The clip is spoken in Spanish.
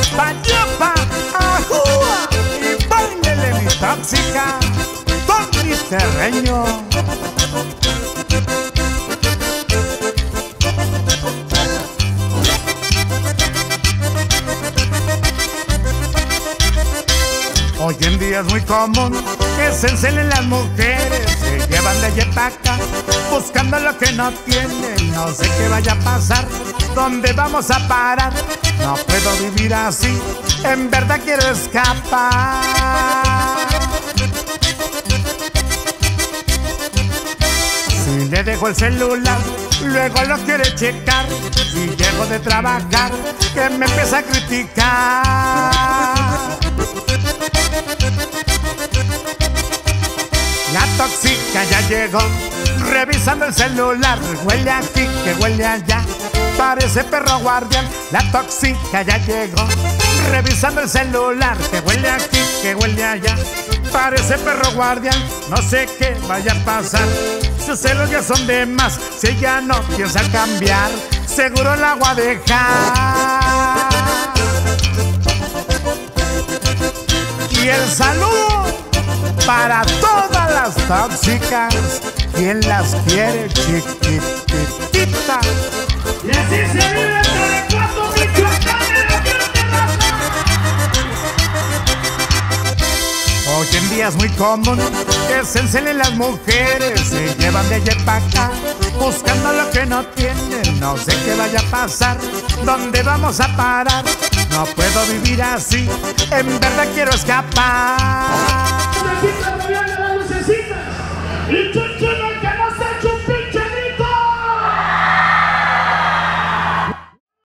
Payapa, ajúa y báilele mi tóxica con mi terreño. Hoy en día es muy común que se encelen las mujeres, se llevan de allá para acá, buscando lo que no tienen. No sé qué vaya a pasar, dónde vamos a parar. No puedo vivir así, en verdad quiero escapar. Si le dejo el celular, luego lo quiere checar. Si llego de trabajar, que me empieza a criticar. La tóxica ya llegó, revisando el celular. Huele aquí, que huele allá, parece perro guardián. La tóxica ya llegó, revisando el celular. Que huele aquí, que huele allá, parece perro guardián. No sé qué vaya a pasar, sus celos ya son de más. Si ella no piensa cambiar, seguro la voy a dejar. Y el saludo para todas las tóxicas, quien las quiere chiquitita. Y así se vive entre cuatro Michoacán. Hoy en día es muy común que se encelen las mujeres, se llevan de allá para acá, buscando lo que no tienen. No sé qué vaya a pasar, dónde vamos a parar. No puedo vivir así, en verdad quiero escapar.